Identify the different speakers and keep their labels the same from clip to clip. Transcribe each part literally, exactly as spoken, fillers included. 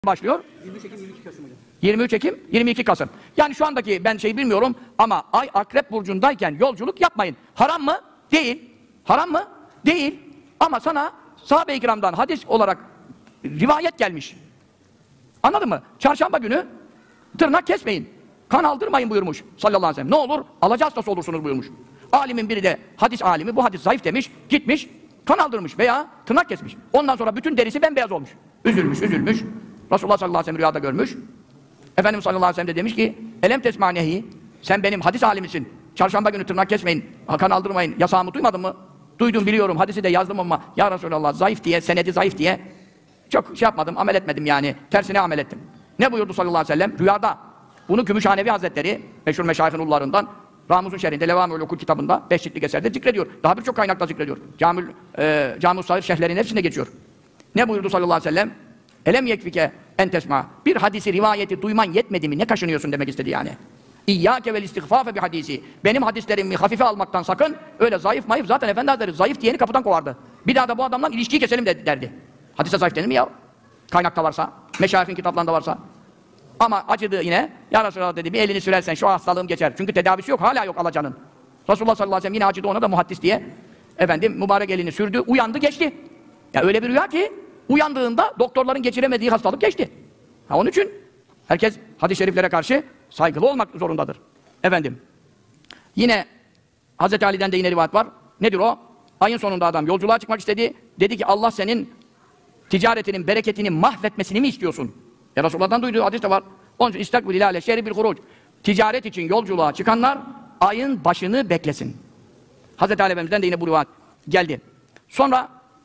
Speaker 1: başlıyor?
Speaker 2: yirmi üç Ekim yirmi iki Kasım hocam.
Speaker 1: yirmi üç Ekim yirmi iki Kasım. Yani şu andaki ben şey bilmiyorum ama ay Akrep burcundayken yolculuk yapmayın. Haram mı? Değil. Haram mı? Değil. Ama sana sahabe-i kiramdan hadis olarak rivayet gelmiş. Anladın mı? Çarşamba günü tırnak kesmeyin. Kan aldırmayın buyurmuş sallallahu aleyhi ve sellem. Ne olur? Alaca hastası olursunuz buyurmuş. Alimin biri de hadis alimi bu hadis zayıf demiş. Gitmiş kan aldırmış veya tırnak kesmiş. Ondan sonra bütün derisi bembeyaz olmuş. Üzülmüş üzülmüş. Resulullah sallallahu aleyhi ve sellem rüyada görmüş. Efendimiz sallallahu aleyhi ve sellem de demiş ki elem tesmanehi, sen benim hadis alimisin. Çarşamba günü tırnak kesmeyin, kan aldırmayın. Yasağımı duymadın mı? Duydum biliyorum, hadisi de yazdım ama ya Resulallah zayıf diye, senedi zayıf diye çok şey yapmadım, amel etmedim yani. Tersine amel ettim. Ne buyurdu sallallahu aleyhi ve sellem? Rüyada. Bunu Gümüşhanevi Hazretleri, meşhur meşayihinullarından Ramuz'un şerhinde, Levâmül Okul kitabında, beş ciltlik eserde zikrediyor. Daha birçok kaynakta zikrediyor. Camül, e, Camül Sahir şerhlerinin hepsinde geçiyor. Ne buyurdu sallallahu aleyhi ve sellem? Elem yekfike en tesma. Bir hadisi, rivayeti duyman yetmedi mi? Ne kaşınıyorsun demek istedi yani. İyyâke vel istiğfâfe bi hadisi. Benim hadislerimi hafife almaktan sakın. Öyle zayıf mayıf. Zaten Efendi Hazretleri zayıf diyeni kapıdan kovardı. Bir daha da bu adamdan ilişkiyi keselim de, derdi. Hadise zayıf denir mi ya? Kaynakta varsa, meşayihin kitaplarında varsa. Ama acıdı yine. Ya Resulallah dedi, bir elini sürersen şu hastalığım geçer. Çünkü tedavisi yok, hala yok alacanın. Resulullah sallallahu aleyhi ve sellem yine acıdı ona da muhaddis diye. Efendim mübarek elini sürdü, uyandı geçti. Ya öyle bir rüya ki uyandığında doktorların geçiremediği hastalık geçti. Ha, onun için herkes hadis-i şeriflere karşı saygılı olmak zorundadır. Efendim. Yine Hazreti Ali'den de yine rivayet var. Nedir o? Ayın sonunda adam yolculuğa çıkmak istedi. Dedi ki Allah senin ticaretinin bereketini mahvetmesini mi istiyorsun? Ya Resulullah'tan duyduğu hadis de var. Onun için istakbil ilâle şerri bil huruc. Ticaret için yolculuğa çıkanlar ayın başını beklesin. Hazreti Ali Efendimiz'den de yine bu rivayet geldi. Sonra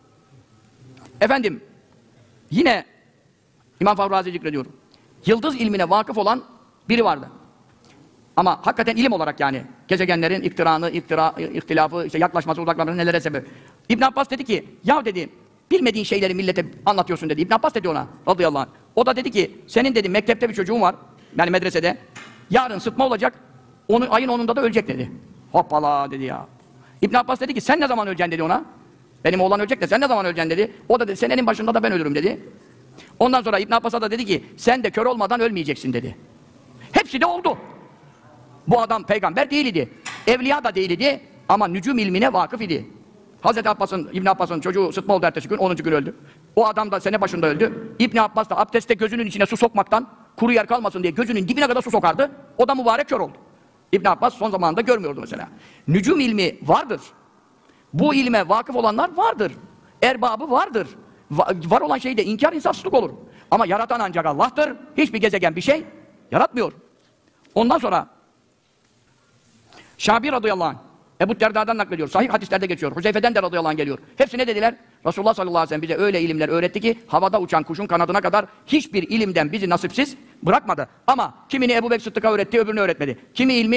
Speaker 1: efendim yine İmam Fahri Razi zikrediyor. Yıldız ilmine vakıf olan biri vardı. Ama hakikaten ilim olarak yani gezegenlerin iktiranı, iktira, ihtilafı, işte yaklaşması, uzaklaşması nelere sebep. İbn Abbas dedi ki, ya dedi, bilmediğin şeyleri millete anlatıyorsun dedi. İbn Abbas dedi ona radıyallahu anh. O da dedi ki, senin dedi mektepte bir çocuğun var, yani medresede. Yarın sıtma olacak, onu, ayın onunda da ölecek dedi. Hoppala dedi ya. İbn Abbas dedi ki, sen ne zaman öleceksin dedi ona. Benim oğlan ölecek de sen ne zaman öleceksin dedi. O da dedi, senenin başında da ben ölürüm dedi. Ondan sonra İbn Abbas'a da dedi ki, sen de kör olmadan ölmeyeceksin dedi. Hepsi de oldu. Bu adam peygamber değildi. Evliya da değildi ama nücum ilmine vakıf idi. Hazreti Abbas'ın, İbn Abbas'ın çocuğu sıtma oldu ertesi gün, onuncu gün öldü. O adam da sene başında öldü. İbn Abbas da abdestte gözünün içine su sokmaktan, kuru yer kalmasın diye gözünün dibine kadar su sokardı. O da mübarek kör oldu. İbn Abbas son zamanında görmüyordu mesela. Nücum ilmi vardır. Bu ilme vakıf olanlar vardır. Erbabı vardır. Va var olan şeyde inkar insafsızlık olur. Ama yaratan ancak Allah'tır. Hiçbir gezegen bir şey yaratmıyor. Ondan sonra Şabi radıyallahu anh, Ebu Derda'dan naklediyor. Sahih hadislerde geçiyor. Huzeyfe'den de radıyallahu anh geliyor. Hepsi ne dediler? Resulullah sallallahu aleyhi ve sellem bize öyle ilimler öğretti ki havada uçan kuşun kanadına kadar hiçbir ilimden bizi nasipsiz bırakmadı. Ama kimini Ebu Bekir Sıddık'a öğretti, öbürünü öğretmedi. Kimi ilmi